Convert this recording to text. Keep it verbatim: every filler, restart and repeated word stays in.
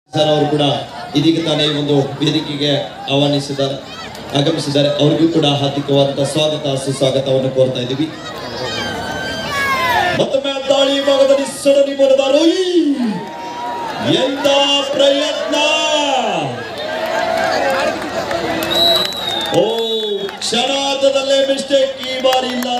Sir ಅವರು ಕೂಡ ಇದೀಗ ತಾನೇ ಒಂದು ವೇದಿಕೆಗೆ ಆಹ್ವಾನಿಸಿದ್ದಾರೆ ಆಗಮಿಸಿದ್ದಾರೆ ಅವರಿಗೂ ಕೂಡ ಹಾರ್ದಿಕವಾದ ಸ್ವಾಗತ ಸುಸ್ವಾಗತವನ್ನು ಕೋರ್ತಾ ಇದ್ದೀವಿ. ಮತ್ತೊಮ್ಮೆ ದಾಳಿ ಭಾಗದಲ್ಲಿ ಸಡನಿ ಬರದಾರು ಎಂತ ಪ್ರಯತ್ನ ಓ ಕ್ಷಣಾರ್ಧದಲ್ಲೇ ಮಿಸ್ಟೇಕ್ ಈ ಬಾರಿ ಇಲ್ಲ